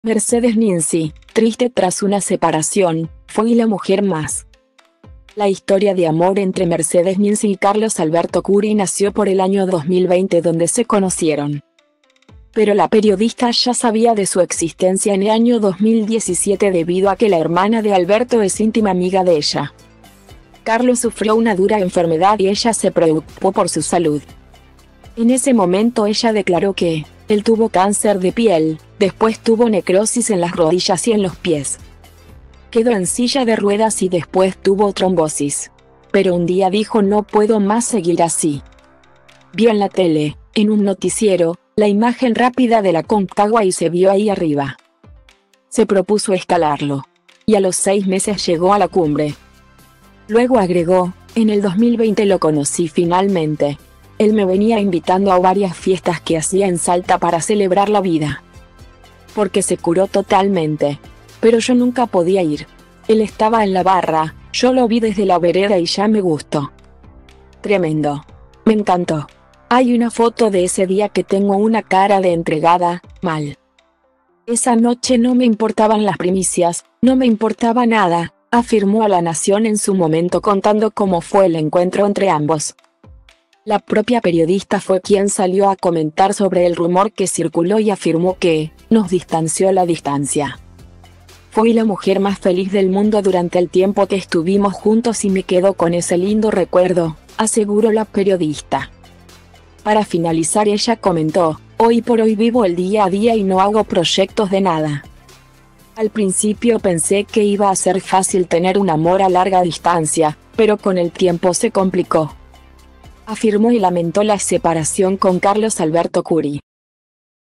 Mercedes Ninzi, triste tras una separación, fue la mujer más. La historia de amor entre Mercedes Ninzi y Carlos Alberto Curi nació por el año 2020 donde se conocieron. Pero la periodista ya sabía de su existencia en el año 2017 debido a que la hermana de Alberto es íntima amiga de ella. Carlos sufrió una dura enfermedad y ella se preocupó por su salud. En ese momento ella declaró que él tuvo cáncer de piel, después tuvo necrosis en las rodillas y en los pies. Quedó en silla de ruedas y después tuvo trombosis. Pero un día dijo: no puedo más seguir así. Vio en la tele, en un noticiero, la imagen rápida de la Aconcagua y se vio ahí arriba. Se propuso escalarlo. Y a los 6 meses llegó a la cumbre. Luego agregó: en el 2020 lo conocí finalmente. Él me venía invitando a varias fiestas que hacía en Salta para celebrar la vida. Porque se curó totalmente. Pero yo nunca podía ir. Él estaba en la barra, yo lo vi desde la vereda y ya me gustó. Tremendo. Me encantó. Hay una foto de ese día que tengo una cara de entregada, mal. Esa noche no me importaban las primicias, no me importaba nada, afirmó a La Nación en su momento contando cómo fue el encuentro entre ambos. La propia periodista fue quien salió a comentar sobre el rumor que circuló y afirmó que nos distanció la distancia. Fui la mujer más feliz del mundo durante el tiempo que estuvimos juntos y me quedo con ese lindo recuerdo, aseguró la periodista. Para finalizar ella comentó: hoy por hoy vivo el día a día y no hago proyectos de nada. Al principio pensé que iba a ser fácil tener un amor a larga distancia, pero con el tiempo se complicó. Afirmó y lamentó la separación con Carlos Alberto Curi.